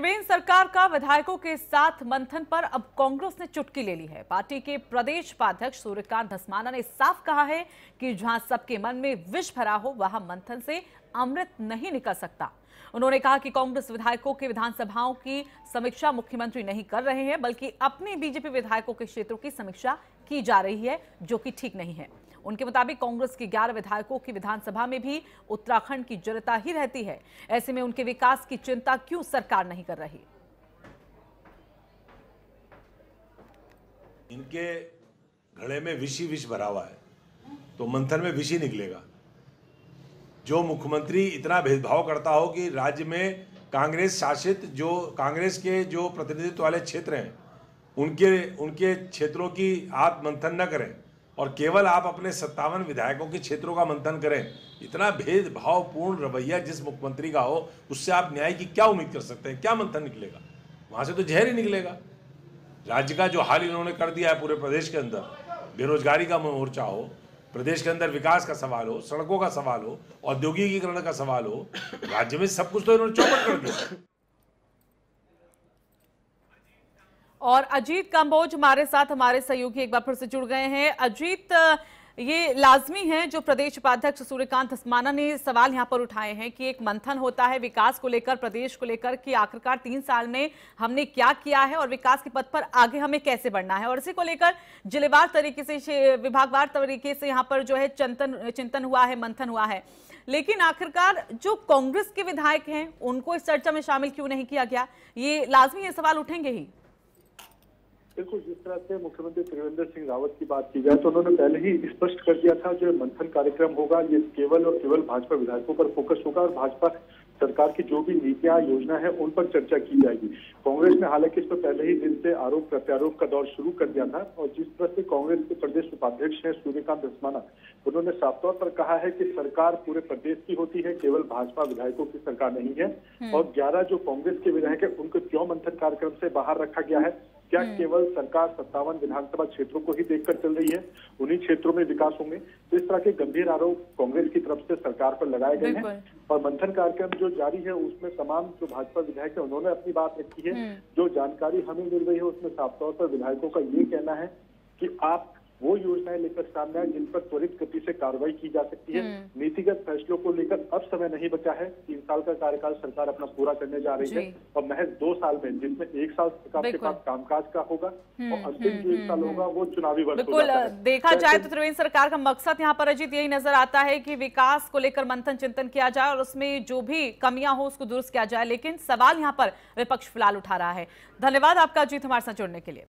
त्रिवेंद्र सरकार का विधायकों के साथ मंथन पर अब कांग्रेस ने चुटकी ले ली है। पार्टी के प्रदेश उपाध्यक्ष सूर्यकांत धस्माना ने साफ कहा है कि जहां सबके मन में विष भरा हो वहां मंथन से अमृत नहीं निकल सकता। उन्होंने कहा कि कांग्रेस विधायकों के विधानसभाओं की समीक्षा मुख्यमंत्री नहीं कर रहे हैं, बल्कि अपने बीजेपी विधायकों के क्षेत्रों की समीक्षा की जा रही है, जो कि ठीक नहीं है। उनके मुताबिक कांग्रेस के 11 विधायकों की विधानसभा में भी उत्तराखंड की जनता ही रहती है। ऐसे में उनके विकास की चिंता क्यों सरकार नहीं कर रही? इनके घड़े में विष ही विष भरा हुआ है, तो मंथन में विष ही निकलेगा। जो मुख्यमंत्री इतना भेदभाव करता हो कि राज्य में कांग्रेस शासित कांग्रेस के जो प्रतिनिधित्व वाले क्षेत्र हैं उनके क्षेत्रों की आप मंथन न करें और केवल आप अपने 57 विधायकों के क्षेत्रों का मंथन करें, इतना भेदभावपूर्ण रवैया जिस मुख्यमंत्री का हो, उससे आप न्याय की क्या उम्मीद कर सकते हैं? क्या मंथन निकलेगा? वहां से तो जहर ही निकलेगा। राज्य का जो हाल इन्होंने कर दिया है पूरे प्रदेश के अंदर, बेरोजगारी का मोर्चा हो, प्रदेश के अंदर विकास का सवाल हो, सड़कों का सवाल हो, औद्योगिकीकरण का सवाल हो, राज्य में सब कुछ तो इन्होंने चौपट कर दिया। और अजीत कंबोज हमारे साथ, हमारे सहयोगी एक बार फिर से जुड़ गए हैं। अजीत, ये लाजमी है जो प्रदेश उपाध्यक्ष सूर्यकांत धस्माना ने सवाल यहां पर उठाए हैं कि एक मंथन होता है विकास को लेकर, प्रदेश को लेकर, कि आखिरकार 3 साल में हमने क्या किया है और विकास के पथ पर आगे हमें कैसे बढ़ना है, और इसी को लेकर जिलेवार तरीके से, विभागवार तरीके से यहाँ पर जो है चिंतन हुआ है, मंथन हुआ है। लेकिन आखिरकार जो कांग्रेस के विधायक हैं उनको इस चर्चा में शामिल क्यों नहीं किया गया? ये लाजमी ये सवाल उठेंगे ही। बिल्कुल, जिस तरह से मुख्यमंत्री त्रिवेंद्र सिंह रावत की बात की जाए तो उन्होंने पहले ही स्पष्ट कर दिया था जो मंथन कार्यक्रम होगा ये केवल और केवल भाजपा विधायकों पर फोकस होगा और भाजपा सरकार की जो भी नीतियां योजना है उन पर चर्चा की जाएगी। कांग्रेस ने हालांकि इस पर पहले ही दिन से आरोप प्रत्यारोप का दौर शुरू कर दिया था और जिस तरह से कांग्रेस के प्रदेश उपाध्यक्ष हैं सूर्यकांत धस्माना, उन्होंने साफ तौर पर कहा है कि सरकार पूरे प्रदेश की होती है, केवल भाजपा विधायकों की सरकार नहीं है। और 11 जो कांग्रेस के विधायक है उनको क्यों मंथन कार्यक्रम से बाहर रखा गया है? क्या केवल सरकार 57 विधानसभा क्षेत्रों को ही देखकर चल रही है? उन्हीं क्षेत्रों में विकास होंगे? तो इस तरह के गंभीर आरोप कांग्रेस की तरफ से सरकार पर लगाए गए हैं और मंथन कार्यक्रम जो जारी है उसमें तमाम जो भाजपा विधायक है उन्होंने अपनी बात रखी है। जो जानकारी हमें मिल रही है उसमें साफ तौर पर विधायकों का ये कहना है कि आप वो योजनाएं लेकर सामने आए जिन पर त्वरित गति से कार्रवाई की जा सकती है। नीतिगत फैसलों को लेकर अब समय नहीं बचा है। 3 साल का कार्यकाल सरकार अपना पूरा करने जा रही है और महज 2 साल में, जिसमें 1 साल सरकार के पास कामकाज का होगा और अंतिम जो 1 साल होगा वो चुनावी वर्ष बिल्कुल देखा जाए तो त्रिवेंद्र सरकार का मकसद यहाँ पर अजीत यही नजर आता है कि विकास को लेकर मंथन चिंतन किया जाए और उसमें जो भी कमियां हो उसको दुरुस्त किया जाए। लेकिन सवाल यहाँ पर विपक्ष फिलहाल उठा रहा है। धन्यवाद आपका अजीत हमारे साथ जुड़ने के लिए।